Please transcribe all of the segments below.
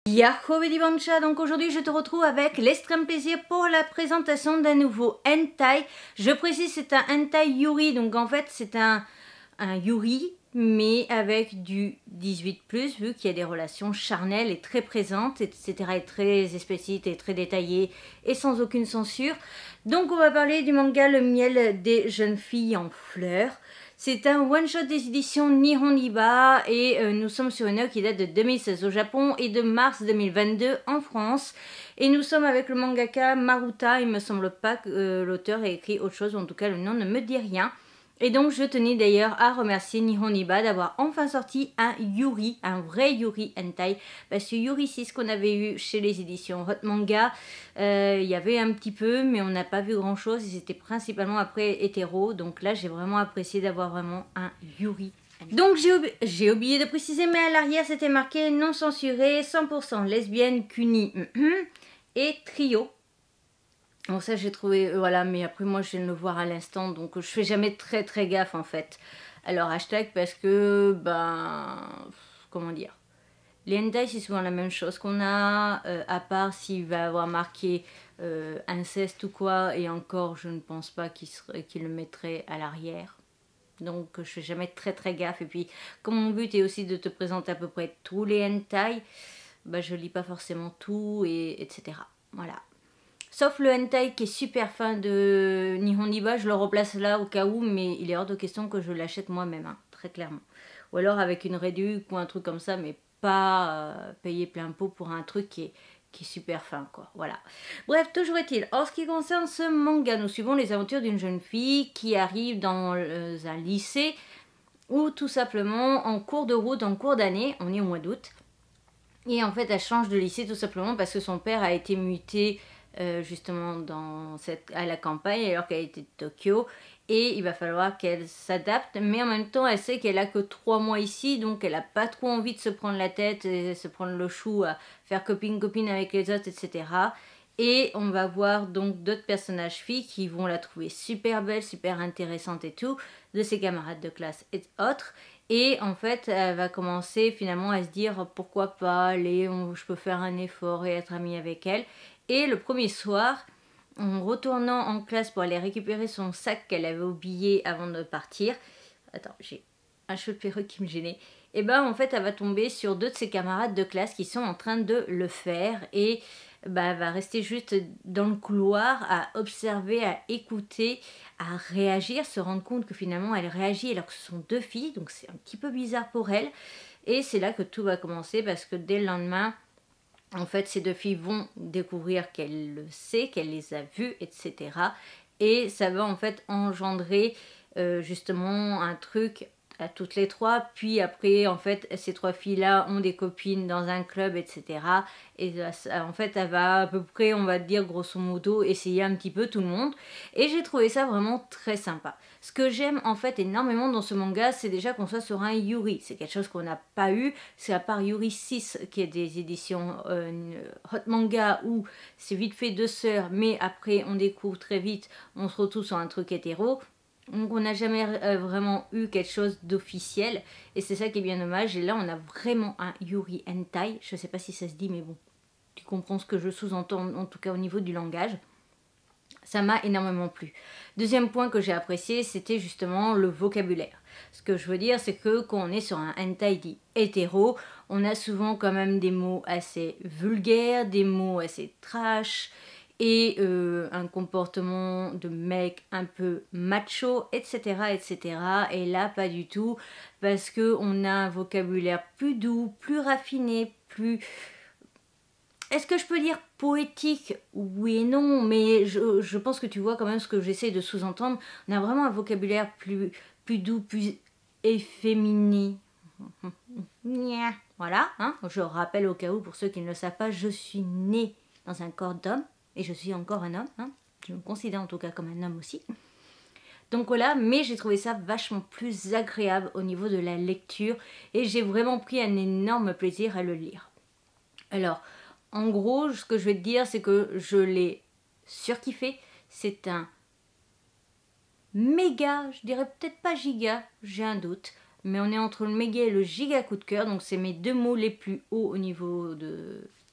Yahoo Bedibancha, donc aujourd'hui je te retrouve avec l'extrême plaisir pour la présentation d'un nouveau hentai. Je précise c'est un hentai yuri, donc en fait c'est un yuri mais avec du 18+, vu qu'il y a des relations charnelles et très présentes, etc. et très explicites et très détaillées et sans aucune censure. Donc on va parler du manga Le miel des jeunes filles en fleurs. C'est un one-shot des éditions Nihon Iba et nous sommes sur une œuvre qui date de 2016 au Japon et de mars 2022 en France. Et nous sommes avec le mangaka Maruta, il me semble pas que l'auteur ait écrit autre chose, ou en tout cas le nom ne me dit rien. Et donc je tenais d'ailleurs à remercier Nihon Iba d'avoir enfin sorti un yuri, un vrai yuri hentai. Parce que yuri 6 qu'on avait eu chez les éditions Hot Manga, il y avait un petit peu mais on n'a pas vu grand chose et c'était principalement après hétéro. Donc là j'ai vraiment apprécié d'avoir vraiment un yuri. Donc j'ai oublié de préciser mais à l'arrière c'était marqué non censuré, 100% lesbienne, cuni et trio. Bon ça j'ai trouvé, voilà, mais après moi je viens de le voir à l'instant, donc je fais jamais très gaffe en fait. Alors hashtag parce que, comment dire, les hentai c'est souvent la même chose qu'on a, à part s'il va avoir marqué inceste ou quoi, et encore je ne pense pas qu'il le mettrait à l'arrière. Donc je fais jamais très gaffe, et puis comme mon but est aussi de te présenter à peu près tous les hentai, je lis pas forcément tout, et etc. Voilà. Sauf le hentai qui est super fin de Nihon Iba, je le replace là au cas où, mais il est hors de question que je l'achète moi-même, hein, très clairement. Ou alors avec une réduc ou un truc comme ça, mais pas payer plein pot pour un truc qui est super fin, quoi. Voilà. Bref, toujours est-il, en ce qui concerne ce manga, nous suivons les aventures d'une jeune fille qui arrive dans un lycée, ou tout simplement en cours de route, en cours d'année, on est au mois d'août, et en fait elle change de lycée tout simplement parce que son père a été muté justement à la campagne alors qu'elle était de Tokyo, et il va falloir qu'elle s'adapte, mais en même temps elle sait qu'elle a que 3 mois ici, donc elle a pas trop envie de se prendre la tête et se prendre le chou à faire copine avec les autres, etc. Et on va voir donc d'autres personnages filles qui vont la trouver super belle, super intéressante et tout, de ses camarades de classe et autres. Et en fait, elle va commencer finalement à se dire pourquoi pas aller, je peux faire un effort et être amie avec elle. Et le premier soir, en retournant en classe pour aller récupérer son sac qu'elle avait oublié avant de partir, attends, j'ai un cheveu de perruque qui me gênait, et en fait elle va tomber sur 2 de ses camarades de classe qui sont en train de le faire, et elle va rester juste dans le couloir à observer, à écouter, à réagir, se rendre compte que finalement elle réagit alors que ce sont 2 filles, donc c'est un petit peu bizarre pour elle. Et c'est là que tout va commencer, parce que dès le lendemain, en fait, ces 2 filles vont découvrir qu'elle le sait, qu'elle les a vues, etc. Et ça va en fait engendrer justement un truc à toutes les 3. Puis après, en fait, ces 3 filles-là ont des copines dans un club, etc. Et en fait, elle va à peu près, on va dire grosso modo, essayer un petit peu tout le monde. Et j'ai trouvé ça vraiment très sympa. Ce que j'aime en fait énormément dans ce manga, c'est déjà qu'on soit sur un yuri. C'est quelque chose qu'on n'a pas eu. C'est à part Yuri 6 qui est des éditions Hot Manga où c'est vite fait 2 sœurs, mais après on découvre très vite, on se retrouve sur un truc hétéro. Donc on n'a jamais vraiment eu quelque chose d'officiel, et c'est ça qui est bien dommage. Et là on a vraiment un yuri hentai, je sais pas si ça se dit mais bon, tu comprends ce que je sous-entends en tout cas au niveau du langage. Ça m'a énormément plu. Deuxième point que j'ai apprécié, c'était justement le vocabulaire. Ce que je veux dire, c'est que quand on est sur un hentai dit hétéro, on a souvent quand même des mots assez vulgaires, des mots assez trash, et un comportement de mec un peu macho, etc., etc. Et là, pas du tout, parce qu'on a un vocabulaire plus doux, plus raffiné, plus... Est-ce que je peux dire poétique? Oui et non, mais je pense que tu vois quand même ce que j'essaie de sous-entendre. On a vraiment un vocabulaire plus doux, plus efféminé. Voilà, hein. Je rappelle au cas où, pour ceux qui ne le savent pas, je suis née dans un corps d'homme, et je suis encore un homme, hein. Je me considère en tout cas comme un homme aussi. Donc voilà, mais j'ai trouvé ça vachement plus agréable au niveau de la lecture, et j'ai vraiment pris un énorme plaisir à le lire. Alors, en gros, ce que je vais te dire, c'est que je l'ai surkiffé. C'est un méga, je dirais peut-être pas giga, j'ai un doute, mais on est entre le méga et le giga coup de cœur, donc c'est mes 2 mots les plus hauts au niveau de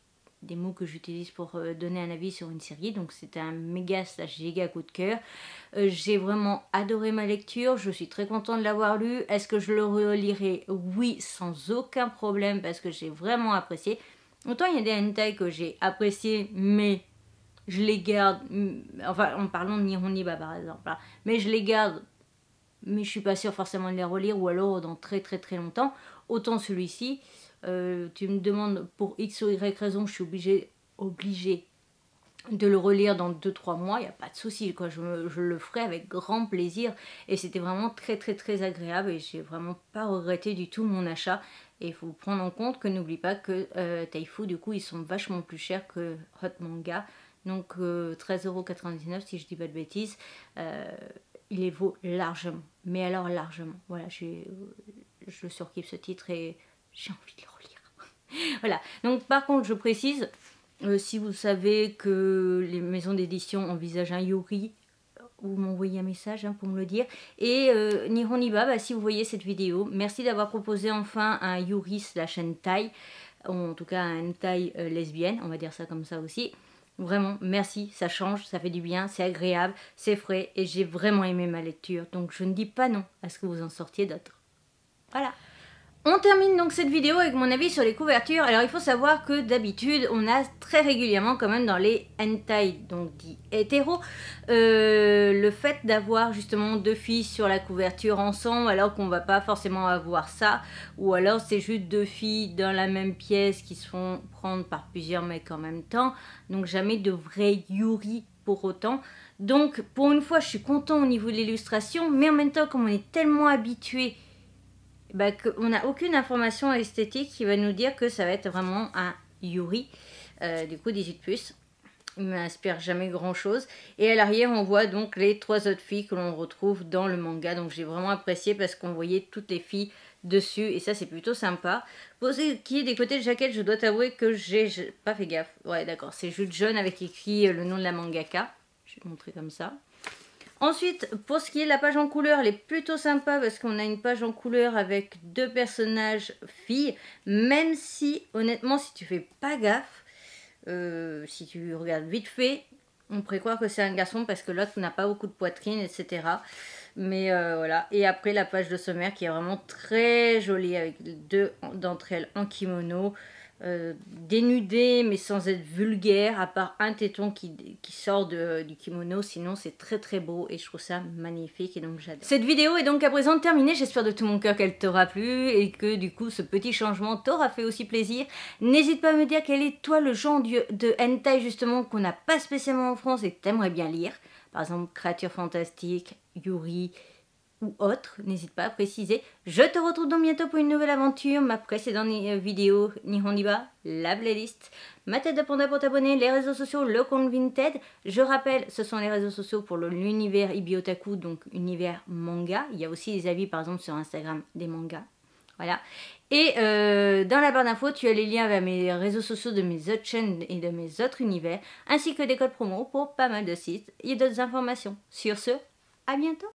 des mots que j'utilise pour donner un avis sur une série. Donc c'était un méga / giga coup de cœur. J'ai vraiment adoré ma lecture, je suis très contente de l'avoir lu. Est-ce que je le relirai? Oui, sans aucun problème, parce que j'ai vraiment apprécié. Autant il y a des hentai que j'ai apprécié, mais je les garde, enfin en parlant de Nihoniba par exemple, hein, mais je les garde, mais je suis pas sûre forcément de les relire, ou alors dans très longtemps. Autant celui-ci, tu me demandes pour X ou Y raison, je suis obligée de le relire dans 2-3 mois, il n'y a pas de souci, quoi. Je le ferai avec grand plaisir, et c'était vraiment très agréable, et j'ai vraiment pas regretté du tout mon achat. Et il faut prendre en compte que n'oublie pas que Taifu, du coup, ils sont vachement plus chers que Hot Manga, donc 13,99 € si je dis pas de bêtises. Il les vaut largement, mais alors largement. Voilà, je surkiffe ce titre et j'ai envie de le relire. Voilà, donc par contre je précise, si vous savez que les maisons d'édition envisagent un Yuri, vous m'envoyez un message pour me le dire. Et Nihoniba, bah, si vous voyez cette vidéo, merci d'avoir proposé enfin un Yuri / hentai, en tout cas un hentai lesbienne, on va dire ça comme ça aussi. Vraiment, merci, ça change, ça fait du bien, c'est agréable, c'est frais, et j'ai vraiment aimé ma lecture. Donc je ne dis pas non à ce que vous en sortiez d'autres. Voilà. On termine donc cette vidéo avec mon avis sur les couvertures. Alors il faut savoir que d'habitude on a très régulièrement quand même dans les hentai, donc dits hétéros, le fait d'avoir justement 2 filles sur la couverture ensemble, alors qu'on va pas forcément avoir ça, ou alors c'est juste 2 filles dans la même pièce qui se font prendre par plusieurs mecs en même temps, donc jamais de vrai Yuri pour autant. Donc pour une fois je suis content au niveau de l'illustration, mais en même temps comme on est tellement habitué, bah, on n'a aucune information esthétique qui va nous dire que ça va être vraiment un Yuri, du coup 18+. Il ne m'inspire jamais grand chose. Et à l'arrière on voit donc les 3 autres filles que l'on retrouve dans le manga. Donc j'ai vraiment apprécié parce qu'on voyait toutes les filles dessus et ça c'est plutôt sympa. Pour ce qui est des côtés de jaquette, je dois t'avouer que j'ai pas fait gaffe. Ouais d'accord, c'est juste jaune avec écrit le nom de la mangaka. Je vais te montrer comme ça. Ensuite, pour ce qui est de la page en couleur, elle est plutôt sympa parce qu'on a une page en couleur avec 2 personnages filles, même si, honnêtement, si tu fais pas gaffe, si tu regardes vite fait, on pourrait croire que c'est un garçon parce que l'autre n'a pas beaucoup de poitrine, etc. Mais voilà. Et après, la page de sommaire qui est vraiment très jolie avec 2 d'entre elles en kimono. Dénudé mais sans être vulgaire, à part un téton qui sort du kimono, sinon c'est très beau et je trouve ça magnifique et donc j'adore. Cette vidéo est donc à présent terminée, j'espère de tout mon cœur qu'elle t'aura plu et que du coup ce petit changement t'aura fait aussi plaisir. N'hésite pas à me dire quel est toi le genre de hentai justement qu'on n'a pas spécialement en France et que t'aimerais bien lire, par exemple créatures fantastiques, Yuri ou autre, n'hésite pas à préciser. Je te retrouve donc bientôt pour une nouvelle aventure, ma précédente vidéo Nihoniba, la playlist, ma tête de panda pour t'abonner, les réseaux sociaux, le compte Vinted. Je rappelle, ce sont les réseaux sociaux pour l'univers Ibiotaku, donc univers manga. Il y a aussi des avis par exemple sur Instagram des mangas. Voilà. Et dans la barre d'infos, tu as les liens vers mes réseaux sociaux de mes autres chaînes et de mes autres univers, ainsi que des codes promo pour pas mal de sites et d'autres informations. Sur ce, à bientôt!